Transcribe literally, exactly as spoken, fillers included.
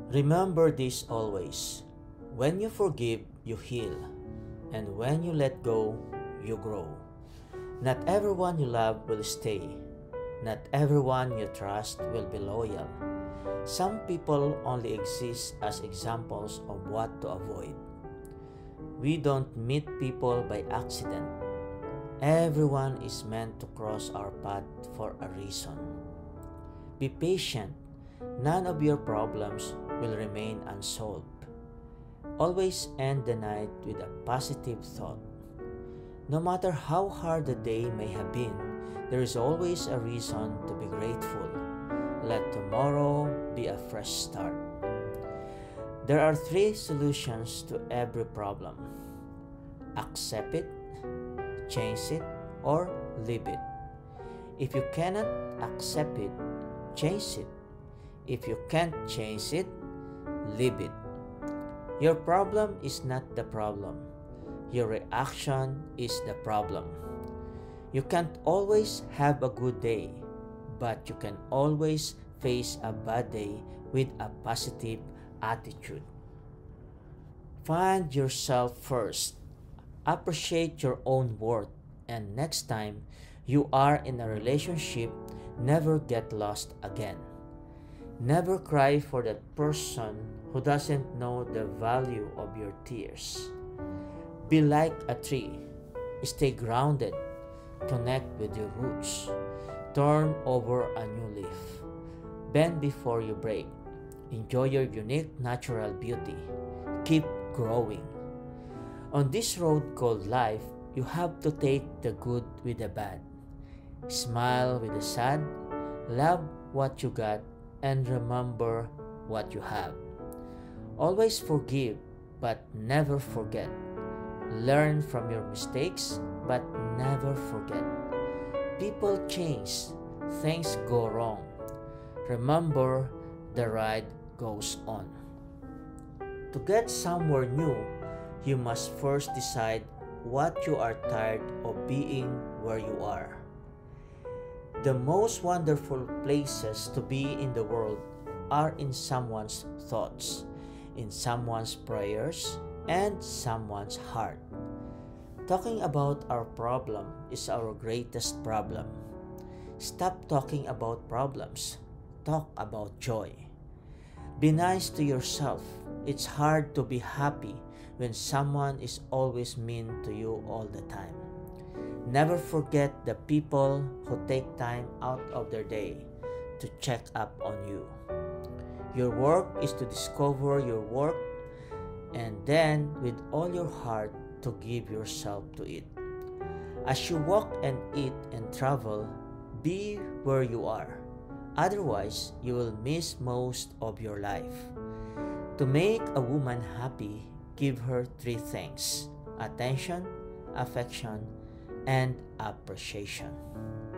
Remember this always. When you forgive, you heal. And when you let go, you grow. Not everyone you love will stay. Not everyone you trust will be loyal. Some people only exist as examples of what to avoid. We don't meet people by accident. Everyone is meant to cross our path for a reason. Be patient. None of your problems will remain unsolved. Always end the night with a positive thought. No matter how hard the day may have been, there is always a reason to be grateful. Let tomorrow be a fresh start. There are three solutions to every problem. Accept it, change it, or leave it. If you cannot accept it, change it. If you can't change it, leave it. Your problem is not the problem. Your reaction is the problem. You can't always have a good day, but you can always face a bad day with a positive attitude. Find yourself first. Appreciate your own worth, and next time you are in a relationship, never get lost again. Never cry for that person who doesn't know the value of your tears. Be like a tree. Stay grounded. Connect with your roots. Turn over a new leaf. Bend before you break. Enjoy your unique natural beauty. Keep growing. On this road called life, you have to take the good with the bad. Smile with the sad. Love what you got and remember what you have. Always forgive but never forget. Learn from your mistakes but never forget. People change, things go wrong. Remember, the ride goes on. To get somewhere new, you must first decide what you are tired of being where you are. The most wonderful places to be in the world are in someone's thoughts, in someone's prayers, and someone's heart. Talking about our problem is our greatest problem. Stop talking about problems. Talk about joy. Be nice to yourself. It's hard to be happy when someone is always mean to you all the time. Never forget the people who take time out of their day to check up on you. Your work is to discover your work and then with all your heart to give yourself to it. As you walk and eat and travel, be where you are. Otherwise, you will miss most of your life. To make a woman happy, give her three things: attention, affection, and appreciation.